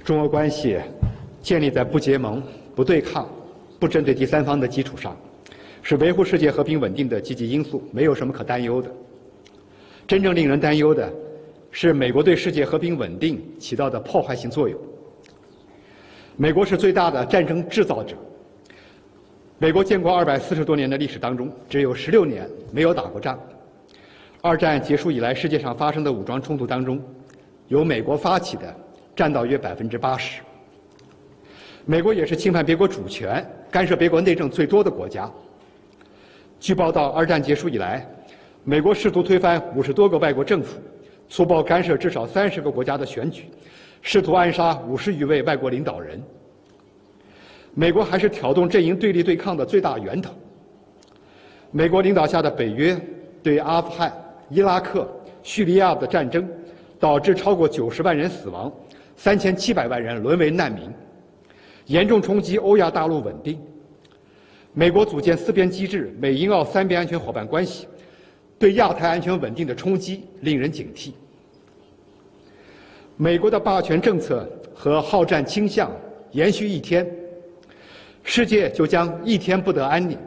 中俄关系建立在不结盟、不对抗、不针对第三方的基础上，是维护世界和平稳定的积极因素，没有什么可担忧的。真正令人担忧的是美国对世界和平稳定起到的破坏性作用。美国是最大的战争制造者。美国建国240多年的历史当中，只有16年没有打过仗。二战结束以来，世界上发生的武装冲突当中，由美国发起的占到约80%。美国也是侵犯别国主权、干涉别国内政最多的国家。据报道，二战结束以来，美国试图推翻50多个外国政府，粗暴干涉至少30个国家的选举，试图暗杀50余位外国领导人。美国还是挑动阵营对立对抗的最大源头。美国领导下的北约对阿富汗、伊拉克、叙利亚的战争，导致超过90万人死亡，3700万人沦为难民，严重冲击欧亚大陆稳定。美国组建4边机制，美英澳3边安全伙伴关系，对亚太安全稳定的冲击令人警惕。美国的霸权政策和好战倾向延续一天，世界就将一天不得安宁。